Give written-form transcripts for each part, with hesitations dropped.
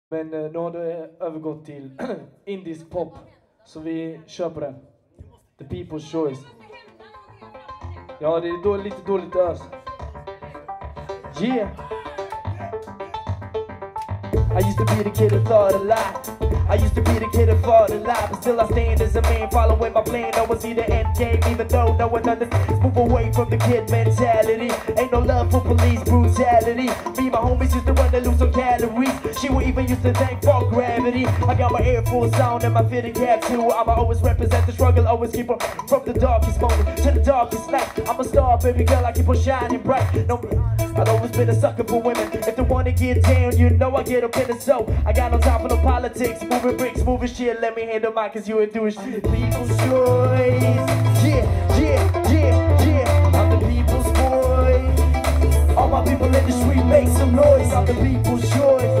Men nu har det övergått till indisk pop. Så vi kör på den. The People's Choice. Ja, det är lite dåligt ös. Yeah. I used to be the kid who thought a lot. I used to be the kid who fought a lot. But still I stand as a man following my plan. No one see the end game, even though no one understands. Move away from the kid mentality. Ain't no love for police brutality. Me and my homies used to run to lose some calories. She would even used to thank for gravity. I got my Air Force on and my fitted cap too. I'ma always represent the struggle, always keep on from the darkest moment to the darkest night. I'm a star, baby girl, I keep on shining bright. No, I've always been a sucker for women. If they wanna get down, you know I get up in the zone. I got no time for no politics, moving bricks, moving shit. Let me handle mine, cause you ain't doing shit. People's choice. Yeah, yeah, yeah, yeah. I'm the people's voice. All my people in the street make some noise. I'm the people's choice.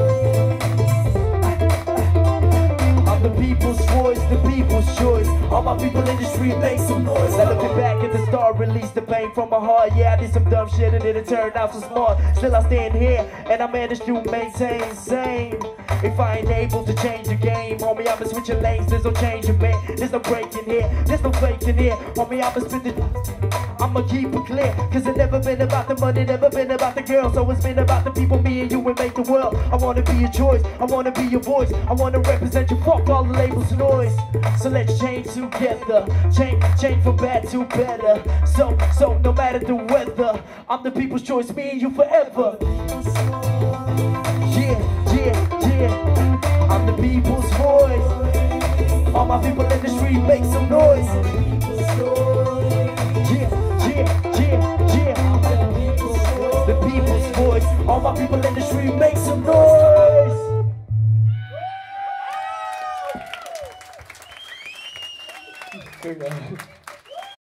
I'm the people's voice, the people's choice. All my people in the street make some noise. Now looking back at the start, release the pain from my heart. Yeah, I did some dumb shit and it turned out so smart. Still I stand here and I managed to maintain same. If I ain't able to change the game, homie, I'ma switching lanes. There's no changing, man. There's no breaking here. There's no faking here, homie. I'ma spit it. I'ma keep it clear, cause it never been about the money, never been about the girl. So it's been about the people, me and you, and make the world. I wanna be your choice, I wanna be your voice, I wanna represent you, fuck all the labels noise. So let's change together, change from bad to better. So no matter the weather, I'm the people's choice, me and you forever. Yeah, yeah, yeah, I'm the people's voice. All my people in the street make some noise. The people's voice. All my people in the street make some noise.